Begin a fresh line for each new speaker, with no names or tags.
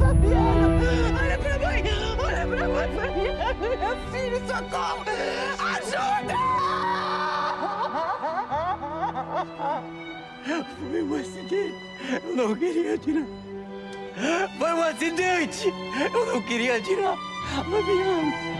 Fabiana! Olha pra mãe! Olha pra mãe, Fabiana! Minha filha, socorro! Ajuda! Foi um acidente. Eu não queria atirar. Foi um acidente! Eu não queria atirar! Fabiana!